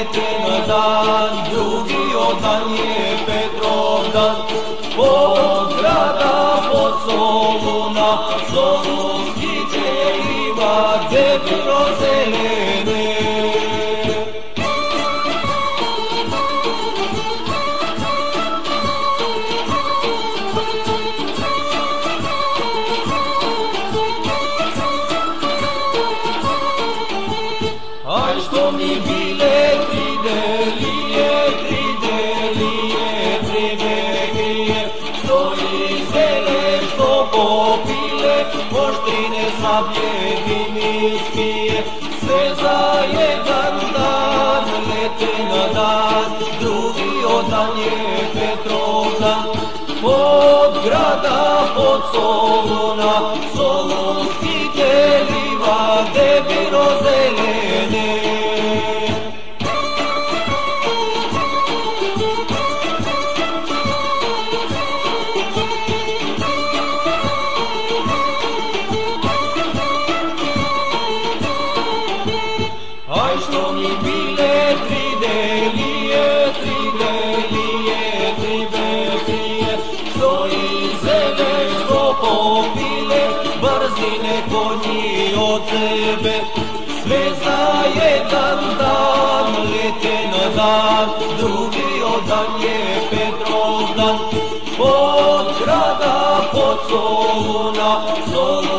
lete na dan, drugi dan je Petrov dan. Od grada, pod Soluna, solunski ćeliva, debiro zelene. Aj što mi bile tridelije, tribegrije, što izvele, što popile, oštrine sablje dimiskije, sve za jedan dan lete na dan, drugi dan je Petrov dan. Od grada, pod Soluna, solunski ćeliva, debiro zelene. Aj što mi bile tridelije, tribegrije, što izvele, što popile, brzine konji od sebe, sve za jedan dan lete na dan, drugi dan je Petrov dan. Od grada, pod Soluna,